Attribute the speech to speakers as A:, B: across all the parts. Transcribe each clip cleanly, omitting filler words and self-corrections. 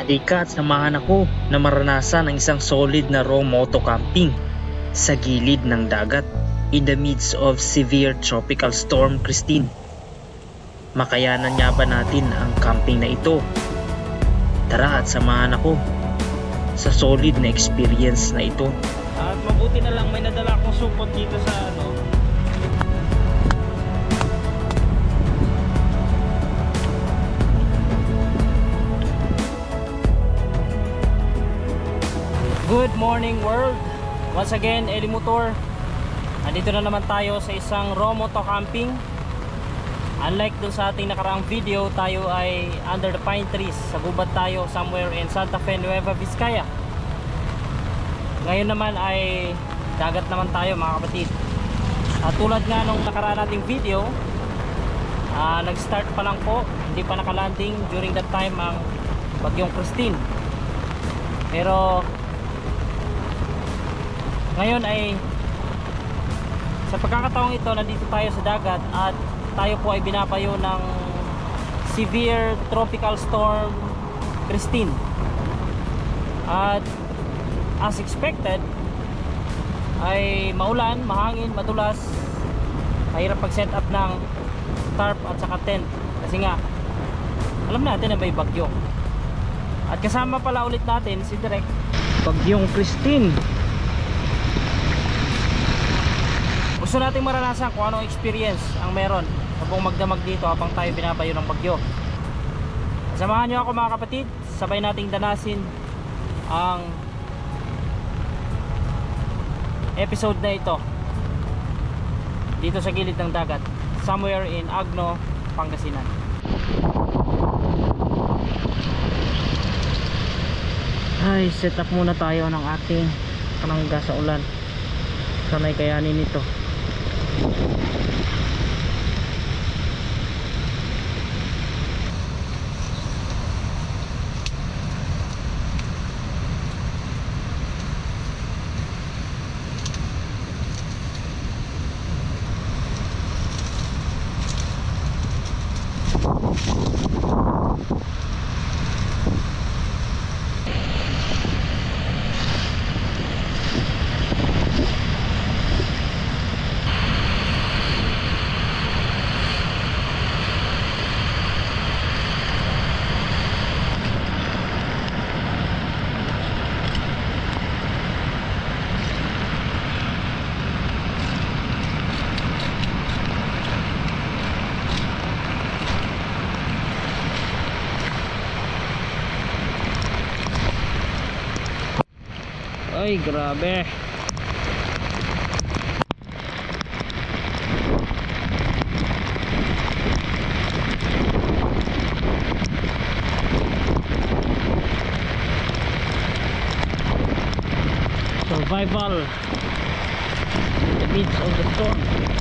A: Halika at samahan ako na maranasan ang isang solid na raw moto camping sa gilid ng dagat in the midst of severe tropical storm Christine. Makayanan nga ba natin ang camping na ito? Tara at samahan ako sa solid na experience na ito.
B: At mabuti na lang may nadala akong supot dito sa Good morning world! Once again, Eli Motor. Andito na naman tayo sa isang raw moto camping. Unlike dun sa ating nakaraang video, tayo ay under the pine trees. Sa gubat tayo somewhere in Santa Fe, Nueva Vizcaya. Ngayon naman ay dagat naman tayo mga kapatid. At tulad nga nung nakaraan nating video, nag-start pa lang po, hindi pa nakalanding during that time ang bagyong Christine. Pero ngayon ay sa pagkakataong ito, nandito tayo sa dagat at tayo po ay binabayo ng severe tropical storm Christine. At as expected ay maulan, mahangin, madulas, mahirap pag set up ng tarp at saka tent kasi nga alam natin na may bagyo. At kasama pala ulit natin si Direk, bagyong Christine. Gusto nating maranasan kung anong experience ang meron sa buong magdamag dito habang tayo binabayo ng bagyo. Samahan nyo ako mga kapatid, sabay nating danasin ang episode na ito dito sa gilid ng dagat, somewhere in Agno, Pangasinan. Ay, set up muna tayo ng ating panangga sa ulan. Sanay kayanin ito. Ay, grabe. Survival in the midst of the storm.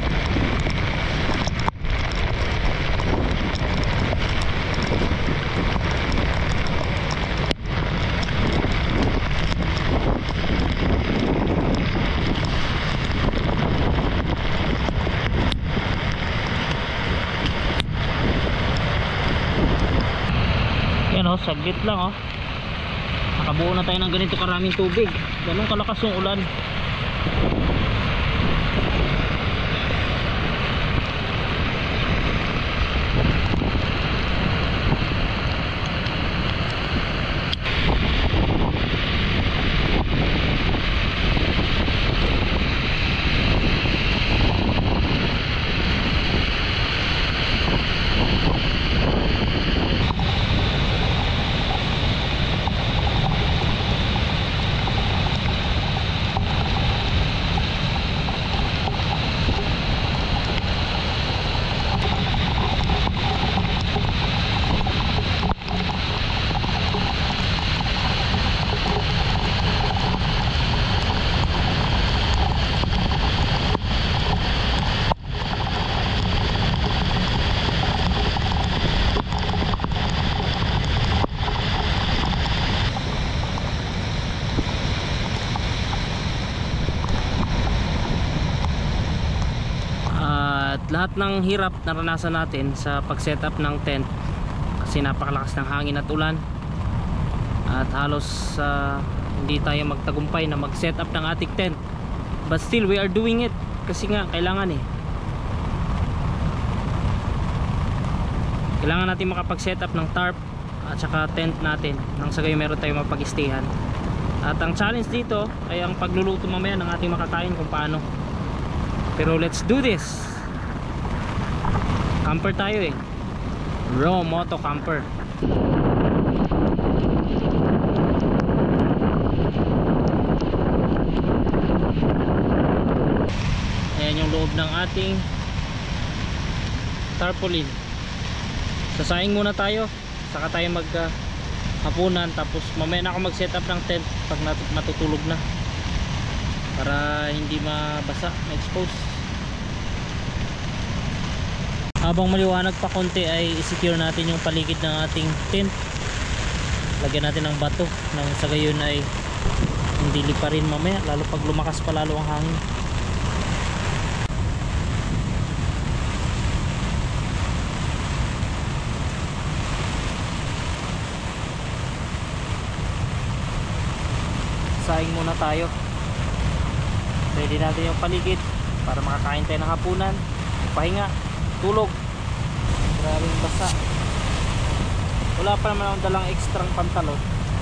B: Saglit lang nakabuo na tayo ng ganito karaming tubig, ganun kalakas yung ulan. Lahat ng hirap naranasan natin sa pag-setup ng tent kasi napakalakas ng hangin at ulan, at halos hindi tayo magtagumpay na mag set up ng ating tent, but still we are doing it kasi nga kailangan kailangan natin makapag set up ng tarp at saka tent natin nang sa gayon meron tayong mapag-stayhan. At ang challenge dito ay ang pagluluto mamaya ng ating makakain kung paano. Pero let's do this. Camper tayo Raw Moto Camper. Ayan yung loob ng ating tarpaulin. Sasaing muna tayo, saka tayo hapunan, tapos mamaya na ako mag set up ng tent pag matutulog na para hindi mabasa, ma-expose. Habang maliwanag pa konti ay i-secure natin yung paligid ng ating tent. Lagyan natin ng bato nang sa gayon ay hindi liparin mamaya, lalo pag lumakas pa lalo ang hangin. Saing muna tayo. Ready natin yung paligid para makakain tayo ng hapunan, pahinga, tulog. Maraming basa. Wala pa naman akong dalang extra pantalon.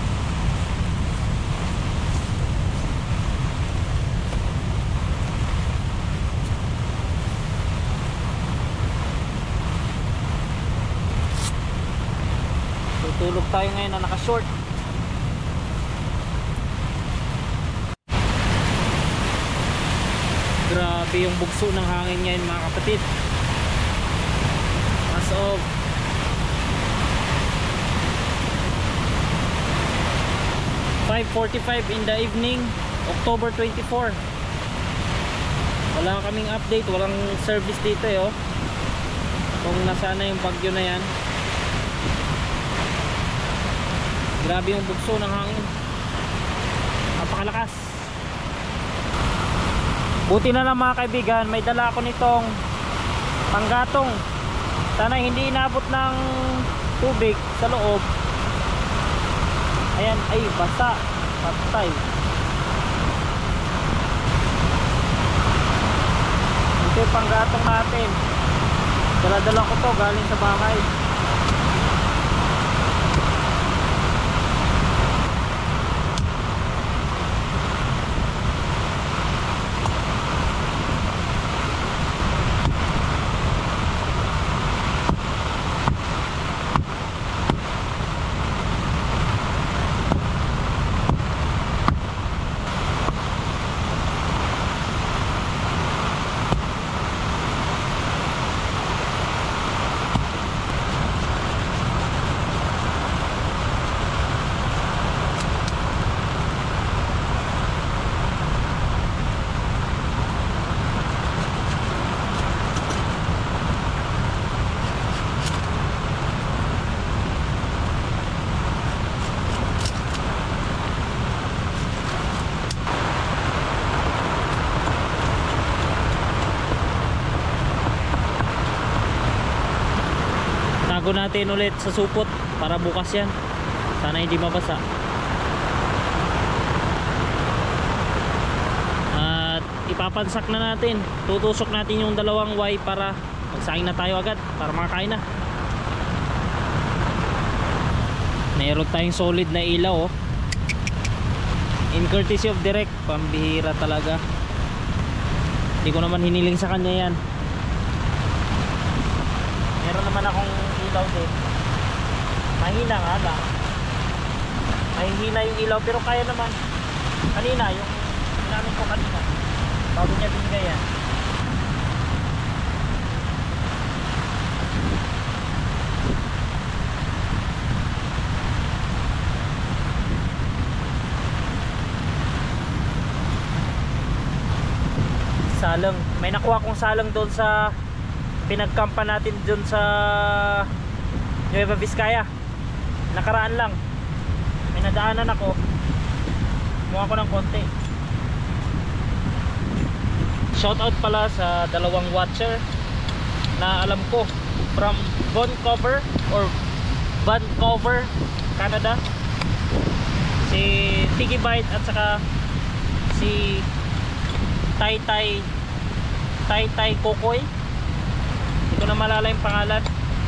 B: Tutulog tayo ngayon na naka-short. Grabe yung bugso ng hangin ngayon mga kapatid. As of 5:45 in the evening, October 24. Wala kaming update, walang service dito kung nasaan na yung bagyo na yan. Grabe yung bugso ng hangin, napakalakas. Buti na lang mga kaibigan, may dala ako nitong panggatong. Sana hindi inabot ng tubig sa loob. Ayan, ay basa, patay. Ito yung panggatong natin. Dala-dala ko to galing sa bahay. Tago natin ulit sa supot para bukas yan. Sana hindi mabasa. At ipapansak na natin. Tutusok natin yung dalawang Y para magsaing na tayo agad para makakain na. Meron tayong solid na ilaw in courtesy of Direct. Pambihira talaga. Hindi ko naman hiniling sa kanya yan. Meron naman akong ilaw din. Mahina nga lang. Mahihina yung ilaw pero kaya naman. Kanina yung namin ko kanina bago niya binigay yan. Salang. May nakuha kong salang doon sa pinagkampa natin doon sa Nueva Vizcaya. Nakaraan lang. May nadaanan ako. Kumuha ko ng konti. Shoutout pala sa dalawang watcher na alam ko from Vancouver or Vancouver, Canada. Si Tiki Bite at saka si Tai Tai Kokoy. Hindi ko na malala yung pangalan.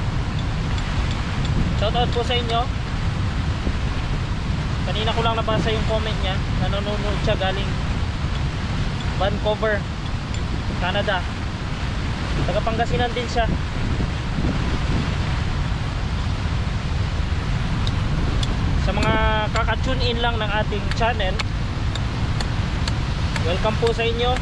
B: Shoutout po sa inyo. Kanina ko lang nabasa yung comment niya. Nanonood siya galing Vancouver, Canada. Taga Pangasinan din siya. Sa mga kaka-tune in lang ng ating channel, welcome po sa inyo.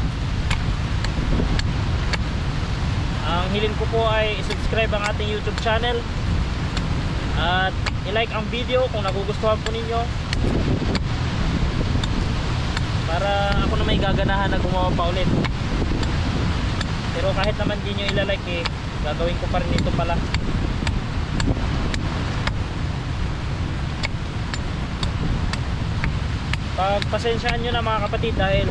B: Ang hiling ko po ay i-subscribe ang ating YouTube channel at i-like ang video kung nagugustuhan po ninyo, para ako na may gaganahan na gumawa pa ulit. Pero kahit naman di nyo ilalike gagawin ko pa rin ito pala. Pagpasensyaan nyo na mga kapatid, dahil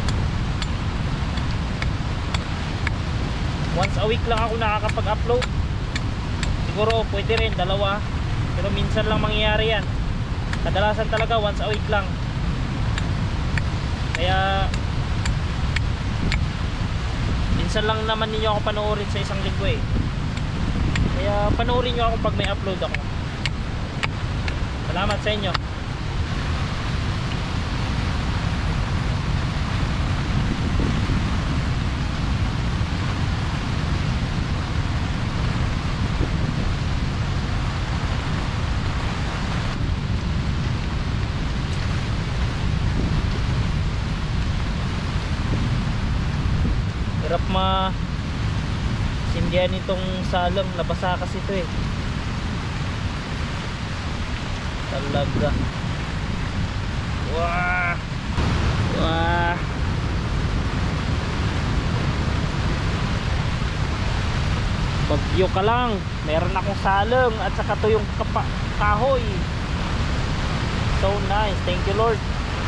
B: once a week lang ako nakakapag-upload. Siguro pwede rin dalawa, pero minsan lang mangyayari yan. Kadalasan talaga once a week lang. Kaya minsan lang naman ninyo ako panoorin sa isang linggo eh. Kaya panoorin nyo ako pag may upload ako. Salamat sa inyo. Hirap sindihan itong salang, nabasa kasi ito eh. Talaga. Wah. Wah. Bagyo ka lang, meron akong salang at saka to yung kahoy. So nice, thank you Lord.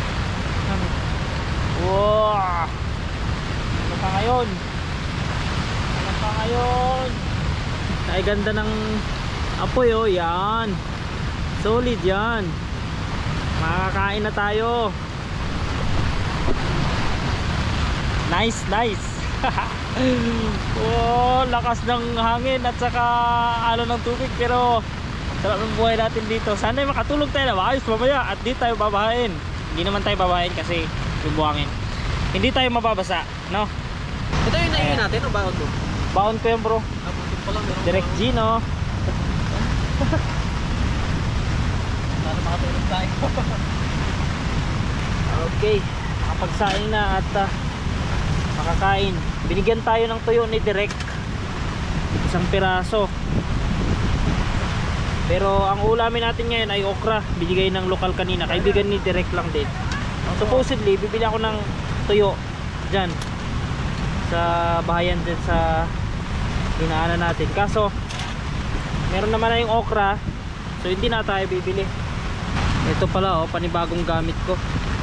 B: Wow. Ano pa ngayon? Ano pa ngayon? Ay ganda ng apoy oh, yan. Solid yan. Makakain na tayo. Nice, nice. Oh, lakas ng hangin at saka alon ng tubig, pero sarap ng buhay natin dito. Sana makatulog tayo na maayos mamaya at di tayo babahain. Hindi naman tayo babahain kasi bubuhangin. Hindi tayo mababasa, no?
C: Ito yung naiwi natin, o baon mo?
B: Baon ko yan bro. Direct Gino.
C: Sana makatulog tayo.
B: Okay, makapagsaing na at makakain. Binigyan tayo ng tuyo ni Direct, isang piraso. Pero ang ulamin natin ngayon ay okra, binigay ng lokal kanina. Kaibigan ni Direct lang din. Supposedly bibili ako ng tuyo dyan sa bahayan din sa dinaanan natin, kaso meron naman na yung okra, so hindi na tayo bibili. Ito pala oh, panibagong gamit ko.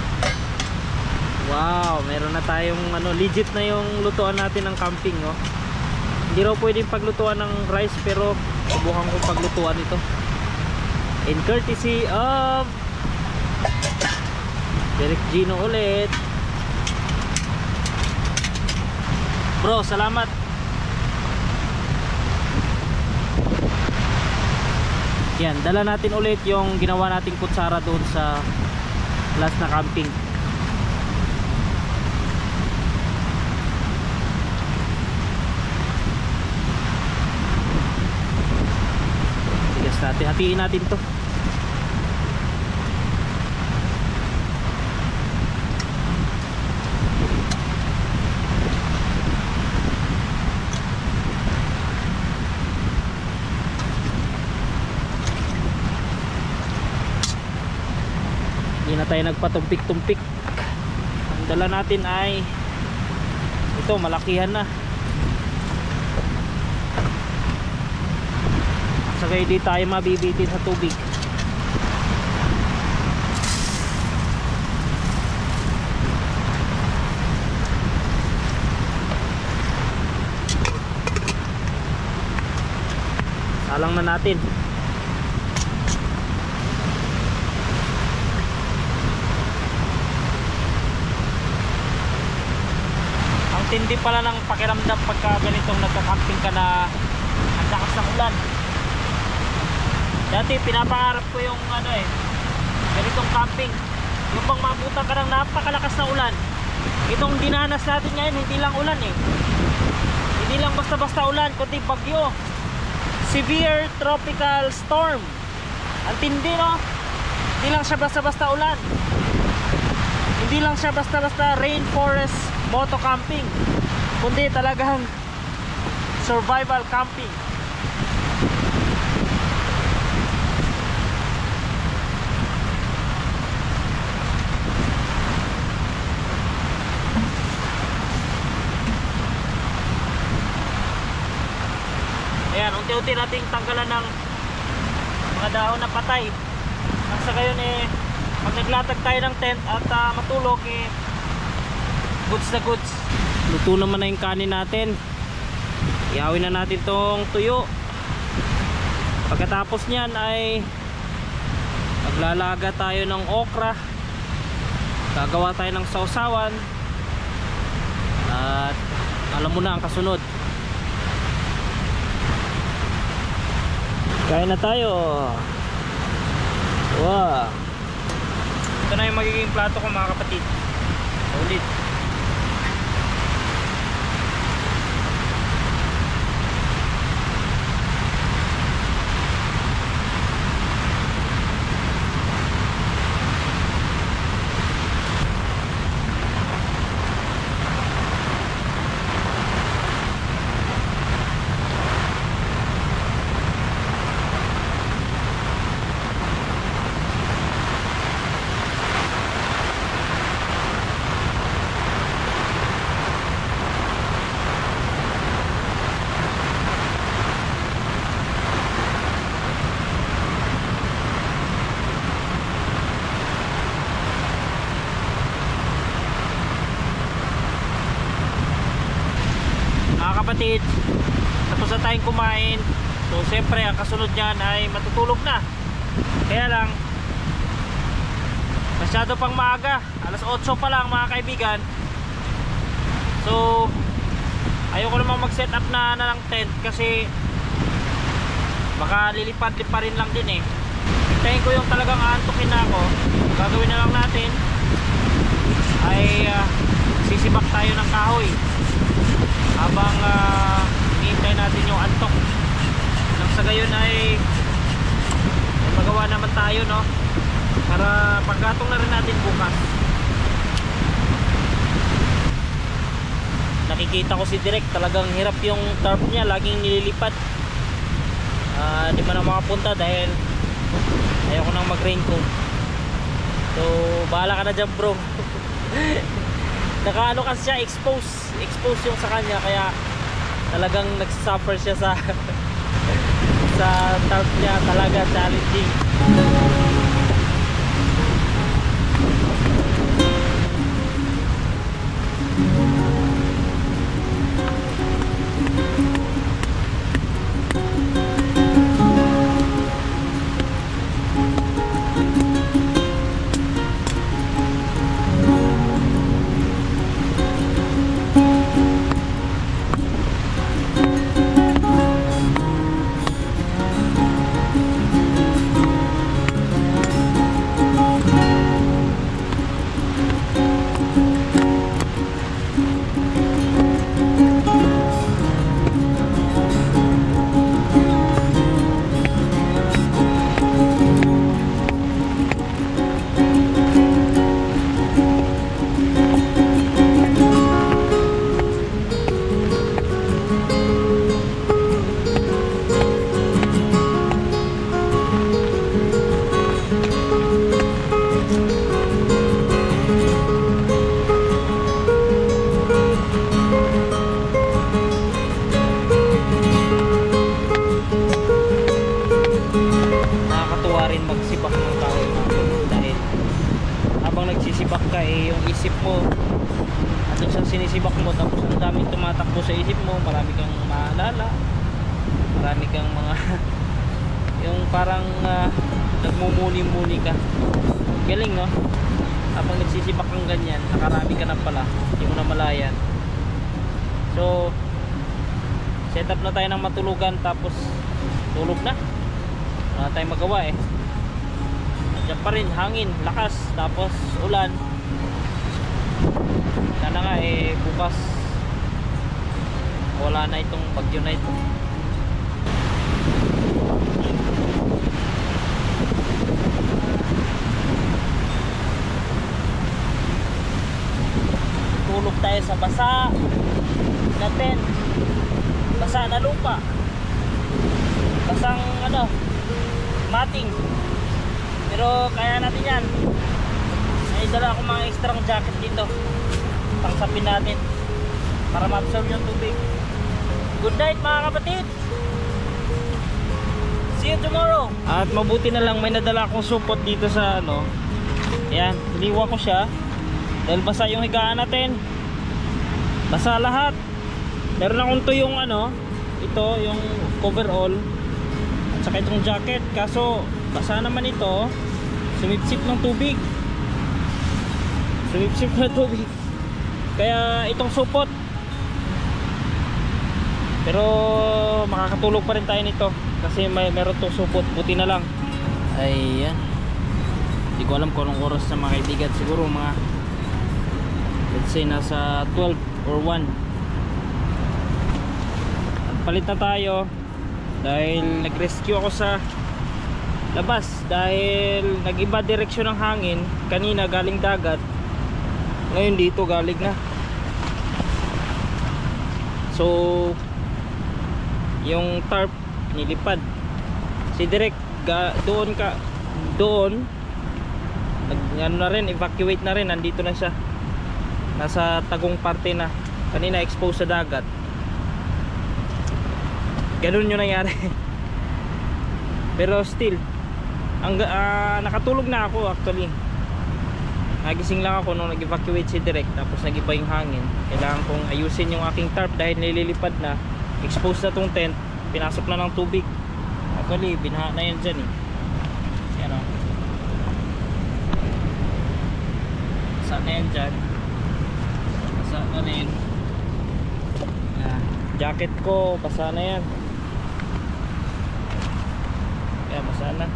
B: Wow, meron na tayong legit na yung lutuan natin ng camping oh. Hindi raw pwedeng paglutuan ng rice, pero subukan ko paglutuan ito in courtesy of Direct Gino ulit. Bro, salamat. Yan, dala natin ulit yung ginawa nating kutsara doon sa last na camping. Tigas natin, hatiin natin to. Hindi na tayo nagpatumpik-tumpik. Ang dala natin ay ito, malakihan na. Saka hindi tayo mabibitin sa tubig. Salang na natin. tindi pala ng pakiramdam pagka ganitong nagka-camping ka na ang lakas ng ulan. Dati pinapangarap ko yung ganitong camping, yung bang maabutan ka ng napakalakas na ulan. Itong dinanas natin ngayon, hindi lang ulan hindi lang basta-basta ulan, kundi bagyo, severe tropical storm. Ang tindi, no? Hindi lang siya basta-basta ulan, hindi lang siya basta-basta rainforest moto camping, kundi talagang survival camping. Ayan, unti-unti nating tanggalan ng mga dahon na patay. At sa gayon pag naglatag tayo ng tent at matulog, goods na goods. Luto naman na yung kanin natin. Iawin na natin tong tuyo. Pagkatapos nyan ay maglalaga tayo ng okra. Gagawa tayo ng sausawan. At alam mo na ang kasunod. Kain na tayo. Wow. Ito na yung magiging plato ko, mga kapatid. Ulit. Kapatid, tapos na tayong kumain. So siyempre ang kasunod nyan ay matutulog na. Kaya lang masyado pang maaga, alas 8 pa lang, mga kaibigan. So ayoko namang mag set up na ng tent kasi baka lilipad-lipad rin lang din Hintayin ko yung talagang aantukin na ako. Gagawin na lang natin ay sisibak tayo ng kahoy habang hinihintay natin yung antok. Nang sa gayon ay magawa naman tayo, no? Para paggatong na rin natin bukas. Nakikita ko si Direk, talagang hirap yung tarp niya, laging nililipad. Di ba na makapunta dahil ayoko nang mag-raincoat. So bahala ka na dyan, bro. Nakaano kasi siya, expose yung sa kanya, kaya talagang nagsuffer siya sa sa tarp niya, talaga challenging. Sinisibak mo, tapos ang daming tumatakbo sa isip mo, marami kang maalala, marami kang mga yung parang nagmumuni-muni ka. Galing, no? Habang nagsisibak kang ganyan, nakarami ka na pala, hindi mo na malayan. So set up na tayo ng matulugan, tapos tulog na. Wala tayong magawa eh. Diyan pa rin, hangin, lakas, tapos ulan. Sana nga eh bukas wala na itong bagyo na ito. Tulog tayo sa basa natin, basa na lupa, basang ano, mating, pero kaya natin yan. May dala akong mga extra jacket dito, pangsapin natin para ma-absorb yung tubig. Good night mga kapatid, see you tomorrow. At mabuti na lang may nadala akong supot dito sa ano, ayan, hiliwa ko siya dahil basa yung higaan natin, basa lahat. Meron akong to yung ano, ito yung coverall at saka itong jacket, kaso basa naman ito, sumipsip ng tubig, sumipsip ng tubig, kaya itong supot. Pero makakatulog pa rin tayo nito kasi meron tong supot, buti na lang. Ayan, hindi ko alam kung anong oras na mga kaibigan, siguro mga let's say nasa 12 or 1. At palit na tayo dahil nag-rescue ako sa labas dahil nag-iba direksyon ng hangin. Kanina galing dagat, ngayon dito galing na. So yung tarp nilipad si Direk doon ano na rin, evacuate na rin, nandito na siya, nasa tagong parte na. Kanina exposed sa dagat, ganun yung nangyari. Pero still nakatulog na ako actually. Nagising lang ako nung nag-evacuate si Direk, tapos nag-iba yung hangin. Kailangan kong ayusin yung aking tarp dahil nililipad na, exposed na tong tent, pinasok na ng tubig. Actually binaha na yan dyan eh. Yan o, basa na yan dyan, basa na rin. Jacket ko basa na yan, kaya basa na,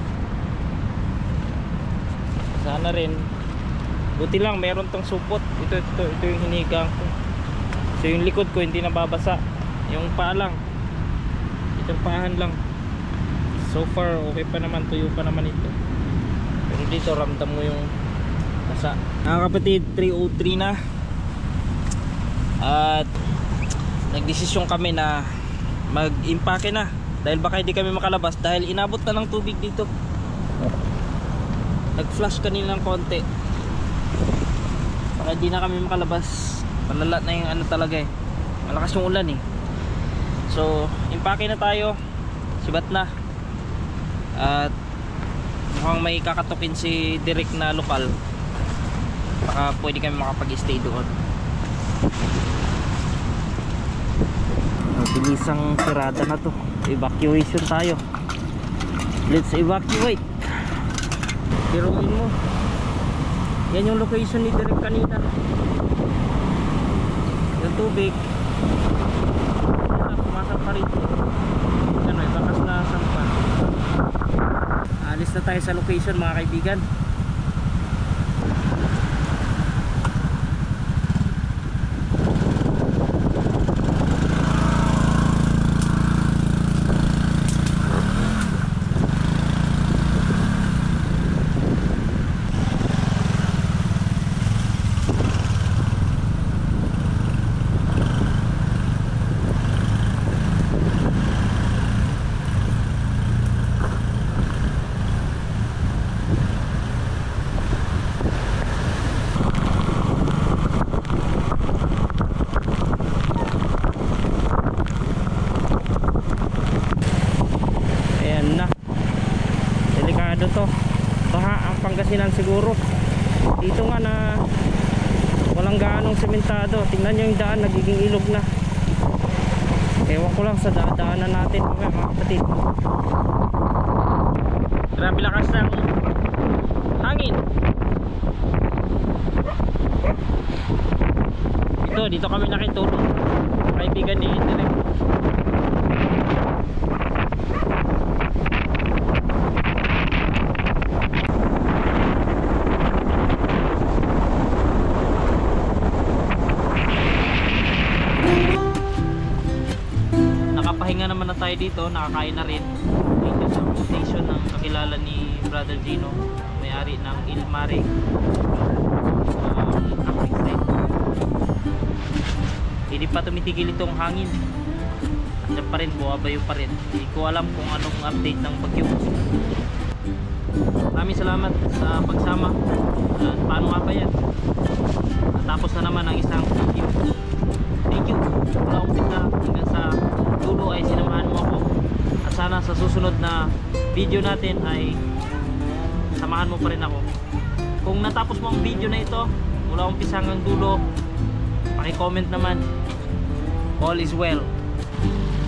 B: basa na rin. Buti lang meron tong supot. Ito yung hinigang ko. So yung likod ko hindi nababasa, yung paa lang, itong paahan lang. So far okay pa naman, tuyo pa naman ito. Pero dito ramdam mo yung basa. Mga kapatid, 3:03 na at nagdesisyon kami na mag-impake na dahil baka hindi kami makalabas dahil inabot na ng tubig dito. Nag-flash kanina ng konti, baka hindi na kami makalabas. Palala na yung ano talaga eh, malakas yung ulan eh. So impake na tayo, sibat na. At mukhang may kakatukin si Direk na lokal, baka pwede kami makapag-stay doon. Bilisang tirada na to, evacuation tayo. Let's evacuate. Tiruin mo, yan yung location ni Direk kanina. Yung tubig pumasok pa rito. Ano eh, bakas na sampan. Alis na tayo sa location mga kaibigan. To baha ang Pangasinan siguro. Dito nga na walang gaanong sementado, tingnan nyo yung daan, nagiging ilog na. Ewan ko lang sa daanan natin mga kapatid. Grabe lakas ng hangin. So, dito kami nakitulong. Kaibigan ni Direk. Nakapahinga naman na tayo dito, nakakain na rin. Ito sa station ng kakilala ni Brother Gino, may-ari ng Il Mare camping site. Hindi pa tumitigil itong hangin. Andiyan pa rin, buwabayo pa rin. Hindi ko alam kung anong update ng bagyo. Maraming salamat sa pagsama. Paano nga ba yan? Natapos na naman ang isang video. Thank you. Wala akong pita. Hanggang sa dulo ay sinamahan mo ako. At sana sa susunod na video natin ay samahan mo pa rin ako. Kung natapos mo ang video na ito, mula umpisa hanggang dulo, paki-comment naman. All is well.